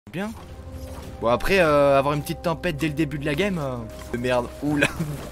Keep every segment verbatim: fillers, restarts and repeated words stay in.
Bien. Bon après euh, avoir une petite tempête dès le début de la game. Euh... Merde. Oula.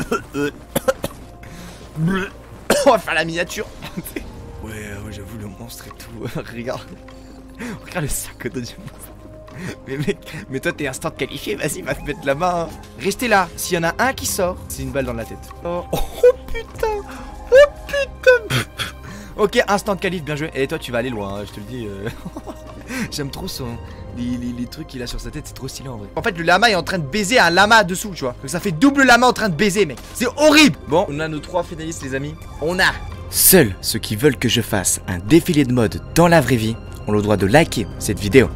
On va faire la miniature. Ouais, ouais j'avoue le monstre et tout. Regarde. Regarde le sac de du monstre. Mais mec, mais toi t'es instant qualifié, vas-y va te mettre la main. Restez là, s'il y en a un qui sort, c'est une balle dans la tête. Oh, oh putain. Oh putain. Ok, instant qualif, bien joué. Et toi tu vas aller loin, hein, je te le dis. Euh... J'aime trop son... Les, les, les trucs qu'il a sur sa tête, c'est trop stylé en vrai. En fait le lama est en train de baiser un lama dessous, tu vois. Donc ça fait double lama en train de baiser mec. C'est horrible. Bon, on a nos trois finalistes les amis. On a seuls ceux qui veulent que je fasse un défilé de mode dans la vraie vie ont le droit de liker cette vidéo.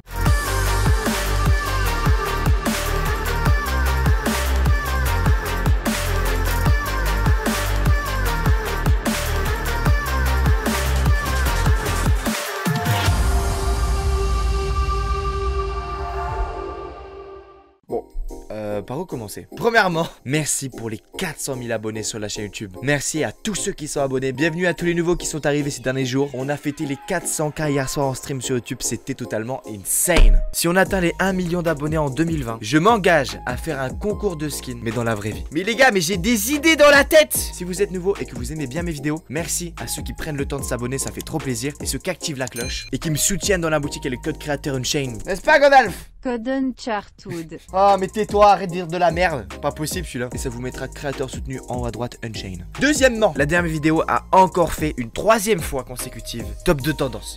Euh, par où commencer? Premièrement, merci pour les quatre cent mille abonnés sur la chaîne YouTube. Merci à tous ceux qui sont abonnés. Bienvenue à tous les nouveaux qui sont arrivés ces derniers jours. On a fêté les quatre cent K hier soir en stream sur YouTube. C'était totalement insane. Si on atteint les un million d'abonnés en deux mille vingt, je m'engage à faire un concours de skins, mais dans la vraie vie. Mais les gars, mais j'ai des idées dans la tête. Si vous êtes nouveau et que vous aimez bien mes vidéos, merci à ceux qui prennent le temps de s'abonner, ça fait trop plaisir. Et ceux qui activent la cloche et qui me soutiennent dans la boutique et le code créateur Unchained. N'est-ce pas Godalf? Code Uncharted. Ah mais tais-toi, arrête de dire de la merde. Pas possible celui-là. Et ça vous mettra créateur soutenu en haut à droite Unchained. Deuxièmement, la dernière vidéo a encore fait une troisième fois consécutive top de tendance.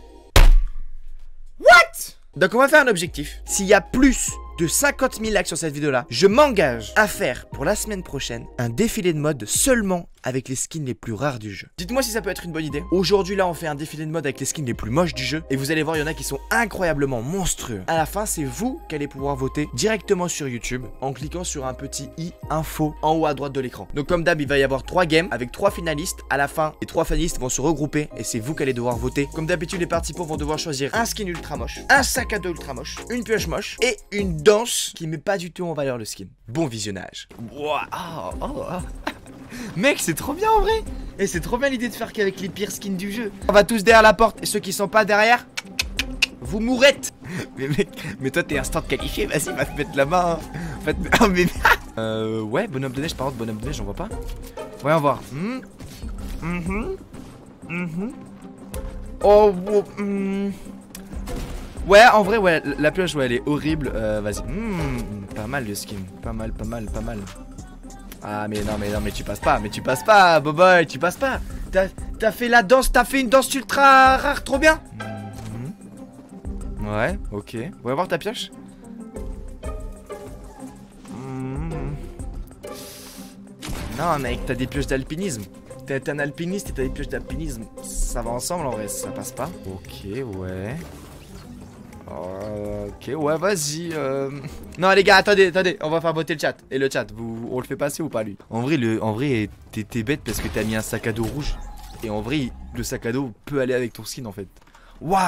What? Donc on va faire un objectif. S'il y a plus de cinquante mille likes sur cette vidéo là, je m'engage à faire pour la semaine prochaine un défilé de mode seulement avec les skins les plus rares du jeu. Dites-moi si ça peut être une bonne idée. Aujourd'hui là on fait un défilé de mode avec les skins les plus moches du jeu. Et vous allez voir il y en a qui sont incroyablement monstrueux. À la fin c'est vous qui allez pouvoir voter directement sur YouTube en cliquant sur un petit i info en haut à droite de l'écran. Donc comme d'hab il va y avoir trois games avec trois finalistes. À la fin les trois finalistes vont se regrouper et c'est vous qui allez devoir voter. Comme d'habitude les participants vont devoir choisir un skin ultra moche, un sac à dos ultra moche, une pioche moche et une danse qui met pas du tout en valeur le skin. Bon visionnage. Wow. Oh, oh, oh. Mec c'est trop bien en vrai. Et c'est trop bien l'idée de faire qu'avec les pires skins du jeu. On va tous derrière la porte et ceux qui sont pas derrière, vous mourrez. Mais mec, mais toi t'es instant qualifié, vas-y va te mettre la main. En fait, oh, mais... euh, ouais bonhomme de neige, par contre bonhomme de neige j'en vois pas. Voyons voir. Mmh. Mmh. Mmh. Oh, oh mmh. Ouais en vrai ouais la pioche ouais elle est horrible. euh, Vas-y. Mmh. Pas mal le skin. Pas mal pas mal pas mal. Ah mais non mais non mais tu passes pas, mais tu passes pas Boboy, tu passes pas. T'as fait la danse, t'as fait une danse ultra rare, trop bien. Mmh. Ouais, ok. On va voir ta pioche. Mmh. Non mec, t'as des pioches d'alpinisme. T'es un alpiniste et t'as des pioches d'alpinisme. Ça va ensemble en vrai, ça passe pas. Ok, ouais. Ok, ouais, vas-y. Euh... Non, les gars, attendez, attendez, on va faire voter le chat. Et le chat, vous, on le fait passer ou pas lui? En vrai, le, en vrai, t'es bête parce que t'as mis un sac à dos rouge. Et en vrai, le sac à dos peut aller avec ton skin en fait. Waouh!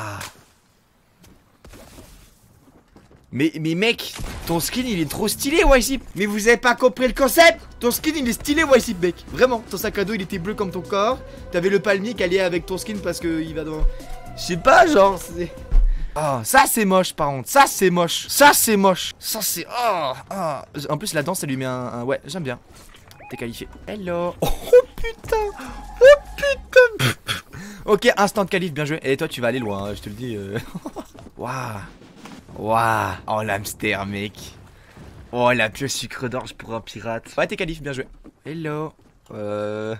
Mais, mais mec, ton skin il est trop stylé, Wisip. Mais vous avez pas compris le concept? Ton skin il est stylé, Wisip, mec. Vraiment, ton sac à dos il était bleu comme ton corps. T'avais le palmier qui allait avec ton skin parce que il va dans. Je sais pas, genre, c'est. Oh, ça c'est moche par contre, ça c'est moche, ça c'est moche, ça c'est... Oh, oh. En plus la danse ça lui met un... un... Ouais, j'aime bien. T'es qualifié. Hello. Oh putain. Oh putain. Ok, instant de qualif, bien joué. Et toi tu vas aller loin, je te le dis. euh... Waouh. Waouh. Oh l'hamster mec. Oh la pieuvre sucre d'orge pour un pirate. Ouais t'es qualif, bien joué. Hello. Euh...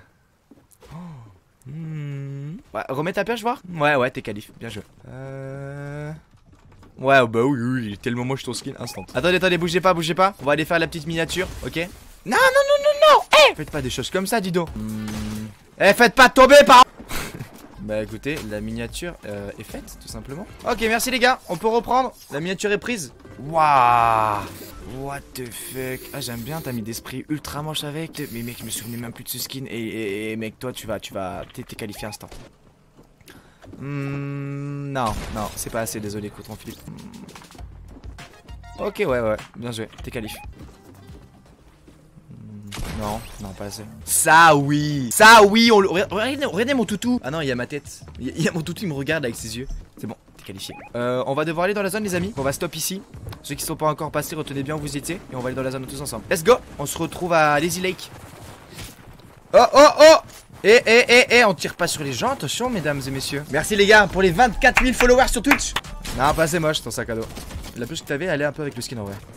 Hmm. Ouais, remets ta pioche voir. Ouais ouais t'es qualif, bien joué. Euh... Ouais bah oui oui, il est tellement moche ton skin, instant. Attendez attendez, bougez pas, bougez pas. On va aller faire la petite miniature, ok. Non non non non non. Eh hey, faites pas des choses comme ça dis donc. Hmm. Eh faites pas tomber par. Bah écoutez, la miniature euh, est faite tout simplement. Ok merci les gars, on peut reprendre. La miniature est prise. Waouh. What the fuck. Ah j'aime bien, t'as mis d'esprit ultra moche avec. Mais mec je me souvenais même plus de ce skin. Et, et, et mec toi tu vas tu vas T'es qualifié instant. Hmm, non non c'est pas assez, désolé Coutron Philippe. Hmm. Ok ouais ouais bien joué, t'es qualifié. Hmm, non non pas assez. Ça oui. Ça oui on... Regardez, regardez mon toutou. Ah non il y a ma tête. Il y, y a mon toutou, il me regarde avec ses yeux. C'est bon, t'es t'es qualifié. Euh, on va devoir aller dans la zone, les amis. On va stop ici. Ceux qui sont pas encore passés, retenez bien où vous étiez. Et on va aller dans la zone tous ensemble. Let's go. On se retrouve à Lazy Lake. Oh, oh, oh. Eh, eh, eh, eh, on tire pas sur les gens, attention, mesdames et messieurs. Merci les gars pour les vingt-quatre mille followers sur Twitch. Non, pas assez moche ton sac à dos. La plus que t'avais, elle est un peu avec le skin en vrai.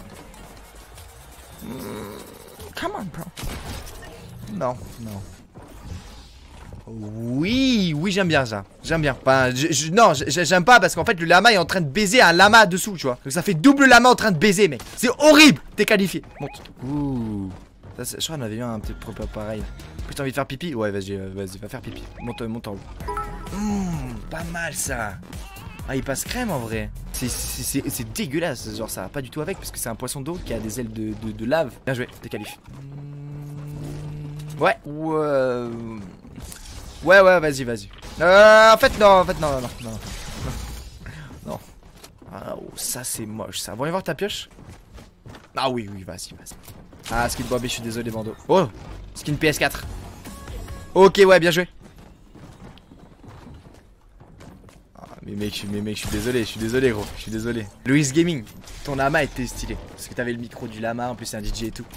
Come on, bro. Non, non. Oui, oui, j'aime bien ça. J'aime bien. Enfin, je, je, non, j'aime pas parce qu'en fait, le lama est en train de baiser un lama dessous, tu vois. Donc ça fait double lama en train de baiser, mec. C'est horrible. T'es qualifié. Monte. Ouh. Ça, je crois qu'on avait eu un petit propre pareil. Plus t'as envie de faire pipi? Ouais, vas-y, euh, vas-y, va faire pipi. Monte, monte en haut. Mmh, pas mal ça. Ah, il passe crème en vrai. C'est dégueulasse. Genre, ça va pas du tout avec parce que c'est un poisson d'eau qui a des ailes de, de, de lave. Bien joué, t'es qualifié. Ouais. Ouais. Ouais, ouais, vas-y, vas-y. Euh, en fait, non, en fait, non, non, non, non. Non. Ah, oh, ça, c'est moche, ça. Voyons voir ta pioche. Ah oui, oui, vas-y, vas-y. Ah, skin Bobby, je suis désolé, Bando. Oh, skin P S quatre. Ok, ouais, bien joué. Ah, mais mec, mais mec, je suis désolé, je suis désolé, gros. Je suis désolé. Louis Gaming, ton lama était stylé. Parce que t'avais le micro du lama, en plus, c'est un D J et tout.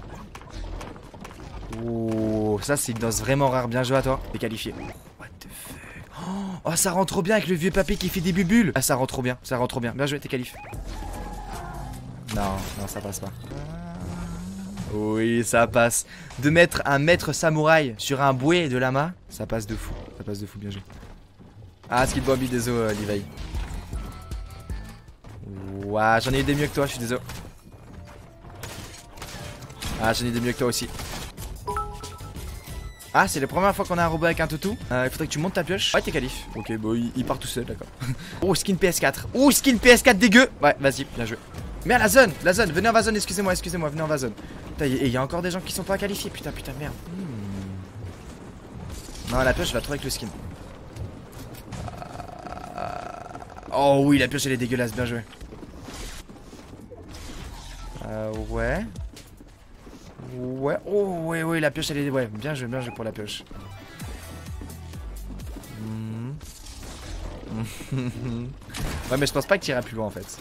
Oh, ça c'est une danse vraiment rare. Bien joué à toi. T'es qualifié. What the fuck. Oh, ça rend trop bien avec le vieux papy qui fait des bubules. Ah, ça rend trop bien. Ça rend trop bien. Bien joué, t'es qualifié. Non, non, ça passe pas. Oui, ça passe. De mettre un maître samouraï sur un bouet de lama, ça passe de fou. Ça passe de fou, bien joué. Ah, Skid Bobby, désolé, euh, Levi. Ouah, j'en ai eu des mieux que toi, je suis désolé. Ah, j'en ai des mieux que toi aussi. Ah, c'est la première fois qu'on a un robot avec un toutou. Euh, il faudrait que tu montes ta pioche. Ouais, t'es qualif. Ok, bon, il, il part tout seul, d'accord. Oh, skin P S quatre. Oh, skin P S quatre dégueu. Ouais, vas-y, bien joué. Merde, la zone, la zone, venez en va zone, excusez-moi, excusez-moi, venez en va zone. Putain, et il y a encore des gens qui sont pas qualifiés, putain, putain, merde. Hmm. Non, la pioche, je vais trop avec le skin. Oh oui, la pioche, elle est dégueulasse, bien joué. Euh, ouais. Ouais, oh ouais, ouais, la pioche elle est. Ouais, bien joué, bien joué pour la pioche. Mmh. Ouais, mais je pense pas que tu iras plus loin en fait.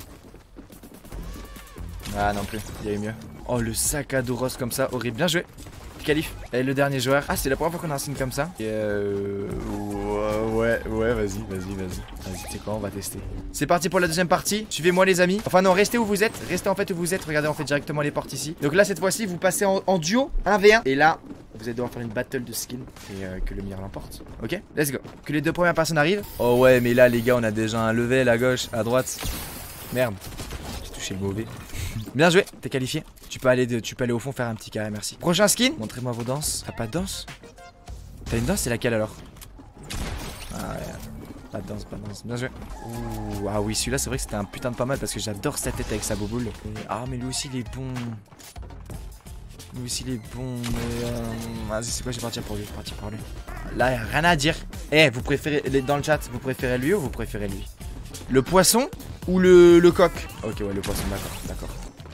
Ah non plus, il y a eu mieux. Oh, le sac à dos rose comme ça, horrible, bien joué. Qualif. Et le dernier joueur. Ah, c'est la première fois qu'on a un signe comme ça. Et euh. Ouais, ouais, vas-y, vas-y, vas-y. Vas-y, tu sais quoi, on va tester. C'est parti pour la deuxième partie. Suivez-moi, les amis. Enfin, non, restez où vous êtes. Restez en fait où vous êtes. Regardez, on fait directement les portes ici. Donc là, cette fois-ci, vous passez en, en duo, un v un. Et là, vous allez devoir faire une battle de skin. Et euh, que le meilleur l'emporte. Ok, let's go. Que les deux premières personnes arrivent. Oh, ouais, mais là, les gars, on a déjà un level à gauche, à droite. Merde. J'ai touché le mauvais. Bien joué, t'es qualifié. Tu peux aller de, tu peux aller au fond faire un petit carré, merci. Prochain skin. Montrez-moi vos danses. T'as pas de danse? T'as une danse, c'est laquelle alors? Ah ouais. Pas de danse, pas de danse. Bien joué. Ouh, ah oui, celui-là, c'est vrai que c'était un putain de pas mal parce que j'adore sa tête avec sa boboule. Et, ah, mais lui aussi, il est bon. Lui aussi, il est bon. Mais euh, vas-y, c'est quoi? Je vais partir pour lui. Je vais partir pour lui. Là, y a rien à dire. Eh, hey, vous préférez dans le chat, vous préférez lui ou vous préférez lui? Le poisson ou le, le coq? Ok, ouais, le poisson, d'accord, d'accord.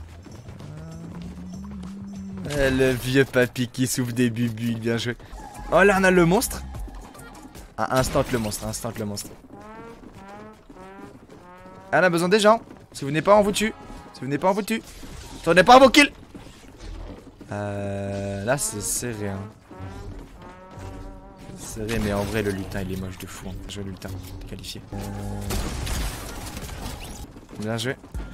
Euh, le vieux papy qui souffle des bubules, bien joué. Oh, là, on a le monstre. Ah, instant le monstre, instant le monstre. Ah, on a besoin des gens. Si vous venez pas, on vous tue. Si vous venez pas, on vous tue. Tournez pas vos kills. Euh, là, c'est serré, hein. C'est serré, mais en vrai, le lutin, il est moche de fou. Hein. Je le lutin, t'es qualifié. Euh... Bien joué.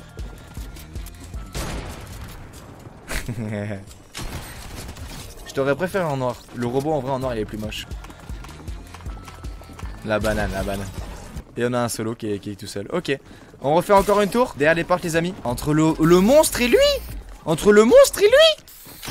Je t'aurais préféré en noir. Le robot en vrai en noir il est plus moche. La banane, la banane. Et on a un solo qui est, qui est tout seul. Ok. On refait encore une tour. Derrière les portes les amis. Entre le, le monstre et lui. Entre le monstre et lui.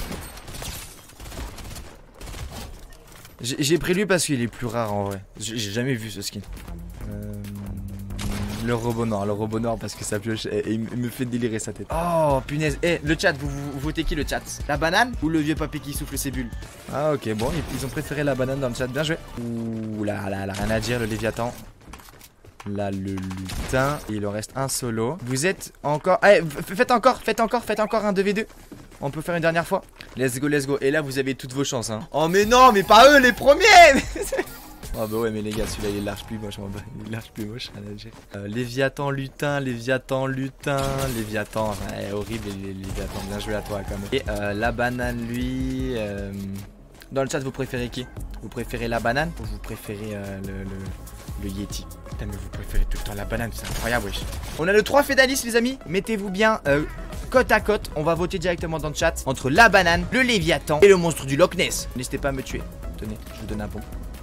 J'ai pris lui parce qu'il est plus rare en vrai. J'ai jamais vu ce skin. Euh... Le robot noir, le robot noir parce que sa pioche et, et il me fait délirer sa tête. Oh punaise. Eh, le chat, vous, vous, vous votez qui le chat? La banane ou le vieux papy qui souffle ses bulles? Ah ok, bon, ils, ils ont préféré la banane dans le chat, bien joué. Ouh là là là, rien à dire, le Léviathan. Là, le lutin. Et il en reste un solo. Vous êtes encore... Allez, faites encore, faites encore, faites encore un deux v deux. On peut faire une dernière fois. Let's go, let's go. Et là, vous avez toutes vos chances, hein. Oh mais non, mais pas eux les premiers. Oh bah ouais mais les gars celui-là il est large plus moche, il est large plus moche. euh, Léviathan lutin, Léviathan lutin, Léviathan, enfin, est horrible les Léviathan, bien joué à toi quand même. Et euh, la banane lui, euh... dans le chat vous préférez qui? Vous préférez la banane ou vous préférez euh, le, le, le Yeti? Putain mais vous préférez tout le temps la banane, c'est incroyable wesh. On a le trois fédalistes les amis, mettez-vous bien euh, côte à côte, on va voter directement dans le chat entre la banane, le Léviathan et le monstre du Loch Ness. N'hésitez pas à me tuer, tenez, je vous donne un bon.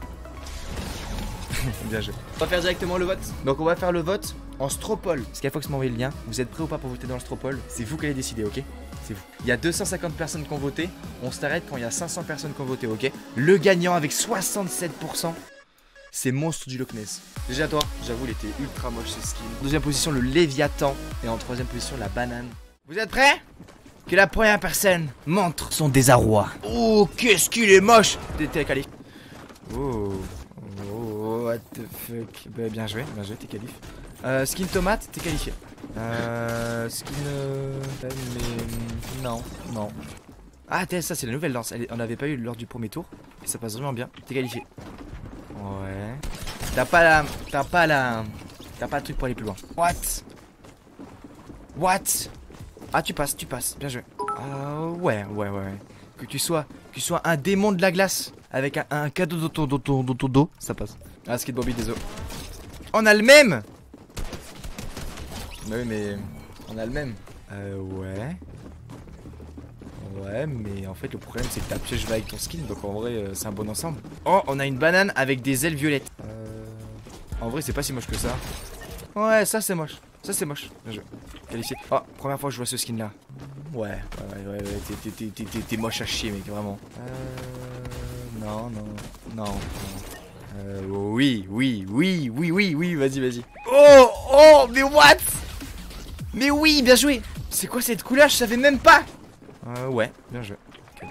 Bien joué. On va faire directement le vote. Donc on va faire le vote en Stropole. Skyfox m'a envoyé le lien. Vous êtes prêts ou pas pour voter dans le Stropole? C'est vous qui allez décider, ok? C'est vous. Il y a deux cent cinquante personnes qui ont voté. On s'arrête quand il y a cinq cents personnes qui ont voté, ok? Le gagnant avec soixante-sept pour cent, c'est Monstre du Loch Ness. Déjà toi, j'avoue il était ultra moche ce skin. En deuxième position le Léviathan. Et en troisième position la banane. Vous êtes prêts? Que la première personne montre son désarroi. Oh qu'est-ce qu'il est moche. T'es qualifié. Oh. Oh, what the fuck. Bah, bien joué, bien joué, t'es qualifié. Euh, skin tomate, t'es qualifié. Euh, skin... Euh, mais... Non, non. Ah, t'es ça, c'est la nouvelle danse. Elle, on n'avait pas eu lors du premier tour. Et ça passe vraiment bien. T'es qualifié. Ouais. T'as pas la... T'as pas la... T'as pas le truc pour aller plus loin. What? What? Ah, tu passes, tu passes. Bien joué. Euh, ouais, ouais, ouais, ouais. Que tu sois... Que tu sois un démon de la glace. Avec un, un cadeau d'auto d'auto d'auto dos, ça passe. Ah, Skid Bobby, désolé. On a le même. Bah oui, mais on a le même. Euh, ouais. Ouais, mais en fait, le problème, c'est que ta piège va avec ton skin, donc en vrai, euh, c'est un bon ensemble. Oh, on a une banane avec des ailes violettes. Euh... En vrai, c'est pas si moche que ça. Ouais, ça, c'est moche. Ça, c'est moche. Bien joué. Qualifié. Oh, première fois que je vois ce skin là. Ouais, ouais, ouais, ouais. T'es moche à chier, mec, vraiment. Euh. Non, non, non, non. Euh, oui, oui, oui, oui, oui, oui, vas-y, vas-y. Oh, oh, mais what? Mais oui, bien joué. C'est quoi cette couleur? Je savais même pas. Euh, ouais, bien joué.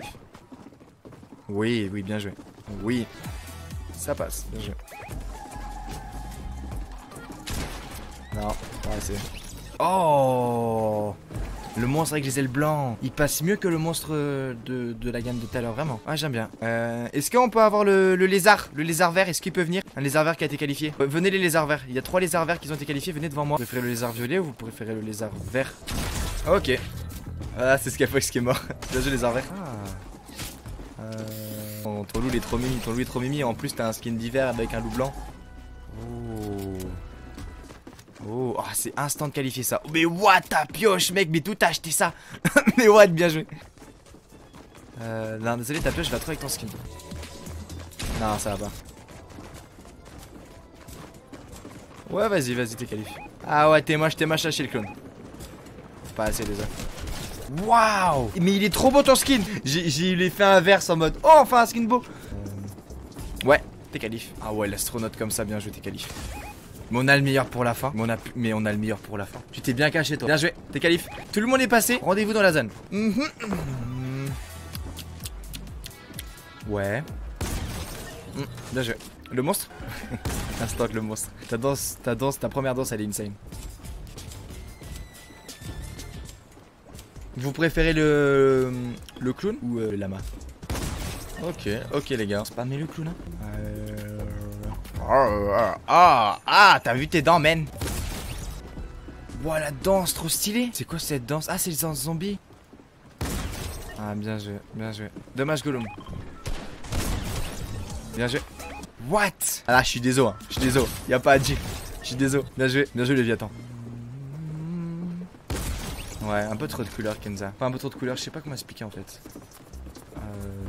Oui, oui, bien joué. Oui, ça passe, bien joué. Non, ouais, c'est... Oh, le monstre avec les ailes blancs, il passe mieux que le monstre de, de la gamme de tout à l'heure, vraiment. Ah, j'aime bien. Euh, Est-ce qu'on peut avoir le, le lézard, le lézard vert? Est-ce qu'il peut venir? Un lézard vert qui a été qualifié. euh, Venez les lézards verts, il y a trois lézards verts qui ont été qualifiés, venez devant moi. Vous préférez le lézard violet ou vous préférez le lézard vert? Ok. Ah, c'est Skyfox qui est mort. Bien joué, lézard vert. Ah. Euh... Ton, ton loup il est trop mimi, ton loup est trop mimi. En plus t'as un skin d'hiver avec un loup blanc. Oh. Oh, oh c'est instant de qualifier ça. Mais what ta pioche mec, mais tout t'as acheté ça. Mais what, bien joué. Euh, non désolé ta pioche va trop avec ton skin. Non ça va pas. Ouais vas-y, vas-y t'es qualifié. Ah ouais t'es moche, t'es moche à chez le clone. Pas assez déjà. Waouh. Mais il est trop beau ton skin. J'ai eu fait inverse en mode oh enfin un skin beau. euh... Ouais t'es qualifié. Ah ouais l'astronaute comme ça, bien joué, t'es qualifié. Mais on a le meilleur pour la fin. Mais on a, mais on a le meilleur pour la fin. Tu t'es bien caché toi. Bien joué, t'es qualif. Tout le monde est passé. Rendez-vous dans la zone. Mmh. Ouais. Mmh. Bien joué. Le monstre. Instant le monstre. Ta danse, ta danse, ta première danse elle est insane. Vous préférez le le clown ou euh, le lama? Ok, ok les gars. C'est pas mais le clown hein. Euh... Ah, ah, ah, t'as vu tes dents, man? Ouah, la danse, trop stylée. C'est quoi cette danse? Ah, c'est les danses zombies. Ah, bien joué, bien joué. Dommage, Gollum. Bien joué. What? Ah là, je suis désolé, hein. Je suis désolé. Y'a pas à dire. Je suis désolé. Bien joué, bien joué, Léviathan. Ouais, un peu trop de couleurs, Kenza. Enfin, un peu trop de couleurs, je sais pas comment expliquer en fait. Euh...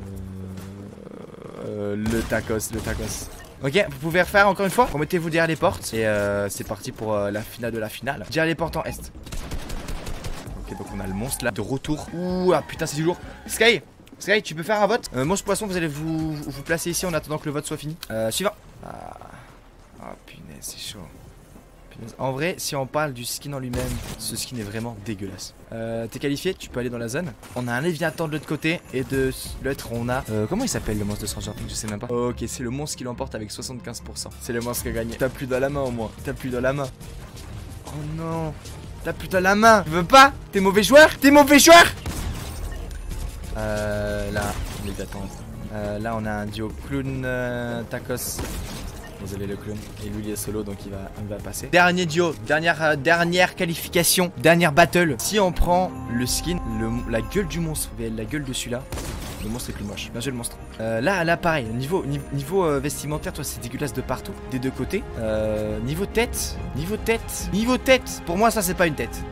Euh, le tacos, le tacos. Ok, vous pouvez refaire encore une fois. Remettez-vous derrière les portes. Et euh, c'est parti pour euh, la finale de la finale. Derrière les portes en est. Ok, donc on a le monstre là de retour. Ouh, ah putain, c'est du lourd. Sky, Sky, tu peux faire un vote. euh, Monstre poisson, vous allez vous, vous placer ici en attendant que le vote soit fini. Euh, suivant. Ah, oh, punaise, c'est chaud. Punaise. En vrai, si on parle du skin en lui-même, ce skin est vraiment dégueulasse. Euh, T'es qualifié, tu peux aller dans la zone. On a un Léviathan de l'autre côté. Et de l'autre, on a. Euh, comment il s'appelle le monstre de Stranger Things? Je sais même pas. Ok, c'est le monstre qui l'emporte avec soixante-quinze pour cent. C'est le monstre qui a gagné. T'as plus dans la main au moins. T'as plus dans la main. Oh non. T'as plus dans la main. Tu veux pas? T'es mauvais joueur? T'es mauvais joueur? Euh. Là, Léviathan. Euh, là, on a un duo clown euh, tacos. Désolé le clone. Et lui il est solo donc il va, il va passer. Dernier duo, dernière, euh, dernière qualification, dernière battle. Si on prend le skin, le, la gueule du monstre, la gueule de celui-là, le monstre est plus moche. Bien joué le monstre. Euh, là, là pareil, niveau, niveau, niveau euh, vestimentaire, toi c'est dégueulasse de partout, des deux côtés. Euh, niveau tête, niveau tête, niveau tête. Pour moi ça c'est pas une tête.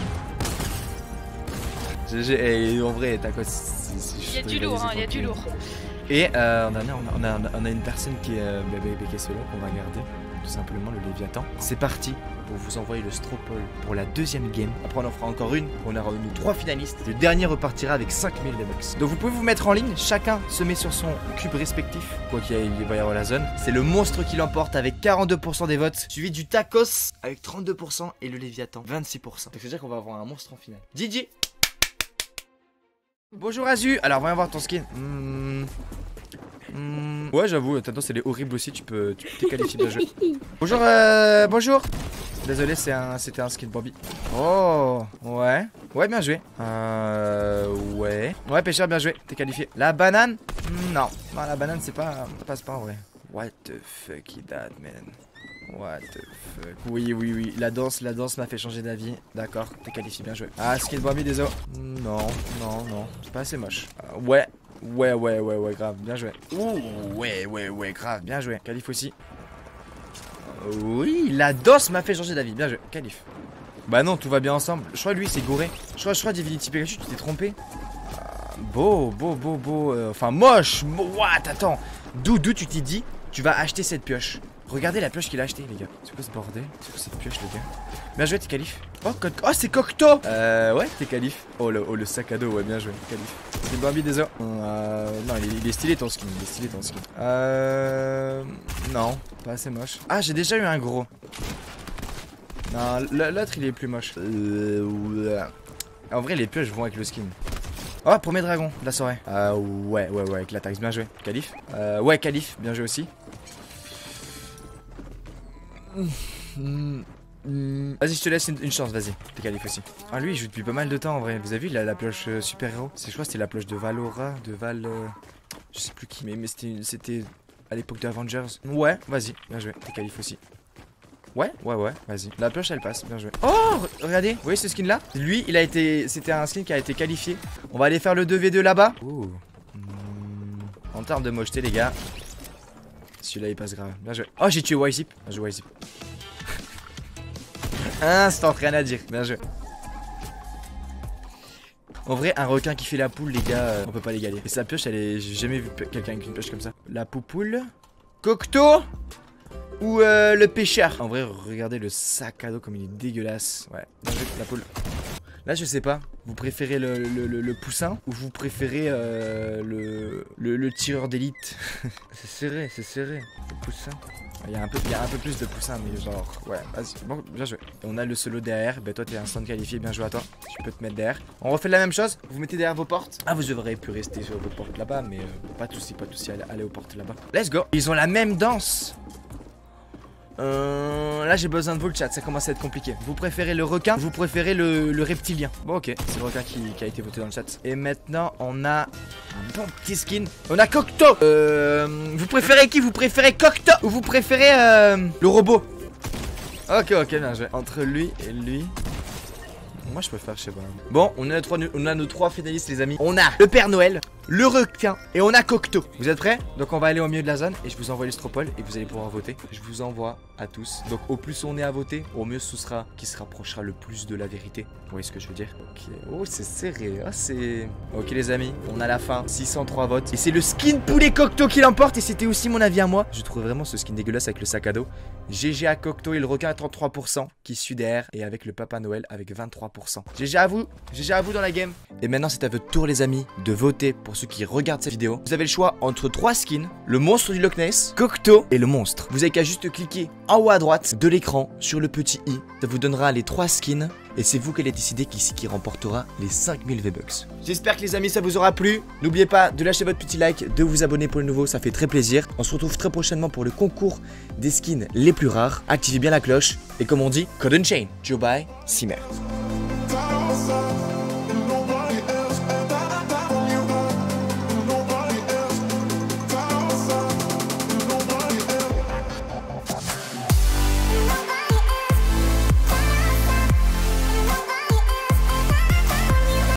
G G, et en vrai t'as quoi? Il y a du lourd, hein, il y a du lourd. Et euh, on, a, on, a, on, a, on a une personne qui est, euh, qui est solo, qu'on va garder, tout simplement, le Léviathan. C'est parti pour vous envoyer le Stropole pour la deuxième game. Après on en fera encore une, on aura nous trois finalistes. Le dernier repartira avec cinq mille V-Bucks. Donc vous pouvez vous mettre en ligne, chacun se met sur son cube respectif. Quoi qu'il va y avoir la zone. C'est le monstre qui l'emporte avec quarante-deux pour cent des votes, suivi du Tacos avec trente-deux pour cent et le Léviathan vingt-six pour cent. Donc c'est-à-dire qu'on va avoir un monstre en finale. D J. Bonjour Azu, alors voyons voir ton skin. Mmh. Mmh. Ouais j'avoue, tendance elle est horrible aussi, tu peux tu t'es qualifié bien joué. Bonjour euh, bonjour. Désolé c'est un c'était un skin Bambi. Oh ouais. Ouais bien joué. Euh ouais. Ouais pêcheur bien joué, t'es qualifié. La banane? Non. Non la banane c'est pas. Ça passe pas en vrai. What the fuck is that man? What the fuck. Oui, oui, oui. La danse, la danse m'a fait changer d'avis. D'accord, t'es qualifié, bien joué. Ah, skin Bambi, désolé. Non, non, non. C'est pas assez moche. Euh, ouais. Ouais, ouais, ouais, ouais, grave. Bien joué. Ouh, ouais, ouais, ouais, grave. Bien joué. Qualif aussi. Euh, oui, la danse m'a fait changer d'avis. Bien joué. Qualif. Bah non, tout va bien ensemble. Je crois lui, c'est gouré. Je crois, je crois, Divinity Pikachu, tu t'es trompé. Euh, beau, beau, beau, beau. Euh, enfin, moche. What? Attends. D'où, d'où tu t'es dit, tu vas acheter cette pioche? Regardez la pioche qu'il a acheté les gars. C'est quoi ce bordel? C'est quoi cette pioche les gars? Bien joué, t'es qualif. Oh, oh c'est Cocteau. Euh ouais, t'es qualif. Oh le, oh le sac à dos, ouais bien joué, qualif. C'est Bambi désolé. Euh non il est, il est stylé ton skin, il est stylé ton skin. Euh non, pas assez moche. Ah j'ai déjà eu un gros. Non l'autre il est plus moche. Euh, en vrai les pioches vont avec le skin. Oh premier dragon de la soirée. Euh ouais ouais ouais avec l'attaque, bien joué. Qualif. Euh ouais qualif, bien joué aussi. Mmh, mmh. Vas-y je te laisse une, une chance, vas-y. T'es qualif aussi. Ah lui il joue depuis pas mal de temps en vrai. Vous avez vu il a la pioche euh, super héros. C'est je crois c'était la pioche de Valora, de Val euh, je sais plus qui mais, mais c'était à l'époque de Avengers. Ouais vas-y, bien joué, t'es qualif aussi. Ouais ouais ouais vas-y. La pioche elle passe, bien joué. Oh regardez, vous voyez ce skin là? Lui il a été, c'était un skin qui a été qualifié. On va aller faire le deux v deux là-bas. Mmh. En termes de mocheté les gars, celui-là il passe grave. Bien joué. Oh j'ai tué Wyzip. Bien joué Wyzip. Instant, rien à dire. Bien joué. En vrai un requin qui fait la poule les gars, euh, on peut pas l'égaler. Et sa pioche elle est. J'ai jamais vu quelqu'un avec une pioche comme ça. La poupoule. Cocteau. Ou euh, le pêcheur. En vrai regardez le sac à dos comme il est dégueulasse. Ouais. Bien joué la poule. Là je sais pas, vous préférez le, le, le, le poussin ou vous préférez euh, le, le, le tireur d'élite? C'est serré, c'est serré, le poussin. Il y, a un peu, il y a un peu plus de poussin mais genre, ouais, vas-y, bon, bien joué. Et on a le solo derrière, bah toi t'es un stand qualifié, bien joué à toi. Tu peux te mettre derrière. On refait la même chose, vous mettez derrière vos portes. Ah vous devrez pu rester sur vos portes là-bas mais euh, pas de soucis, pas de soucis, allez, allez aux portes là-bas. Let's go. Ils ont la même danse. Euh, là j'ai besoin de vous le chat, ça commence à être compliqué. Vous préférez le requin ou vous préférez le, le reptilien? Bon ok, c'est le requin qui, qui a été voté dans le chat. Et maintenant on a un bon petit skin. On a Cocteau. Euh, vous préférez qui? Vous préférez Cocteau ou vous préférez euh, le robot? Ok ok bien joué. Entre lui et lui, moi je préfère, je sais pas. Bon on a, trois, on a nos trois finalistes les amis. On a le Père Noël, le requin et on a Cocteau. Vous êtes prêts? Donc on va aller au milieu de la zone et je vous envoie les Stropole et vous allez pouvoir voter. Je vous envoie à tous. Donc au plus on est à voter, au mieux ce sera qui se rapprochera le plus de la vérité. Vous voyez ce que je veux dire? Ok. Oh c'est serré. Ah c'est... Ok les amis, on a la fin. six cent trois votes. Et c'est le skin poulet Cocteau qui l'emporte. Et c'était aussi mon avis à moi. Je trouve vraiment ce skin dégueulasse avec le sac à dos. G G à Cocteau et le requin à trente-trois pour cent qui suit derrière. Et avec le Papa Noël avec vingt-trois pour cent. G G à vous. G G à vous dans la game. Et maintenant c'est à votre tour les amis de voter pour ceux qui regardent cette vidéo. Vous avez le choix entre trois skins, le monstre du Loch Ness, Cocteau et le monstre. Vous avez qu'à juste cliquer en haut à droite de l'écran sur le petit i. Ça vous donnera les trois skins et c'est vous qui allez décider qui c'est qui remportera les cinq mille V-Bucks. J'espère que les amis ça vous aura plu. N'oubliez pas de lâcher votre petit like, de vous abonner pour le nouveau, ça fait très plaisir. On se retrouve très prochainement pour le concours des skins les plus rares. Activez bien la cloche et comme on dit, Code and Chain. Joe bye, Simer. Nobody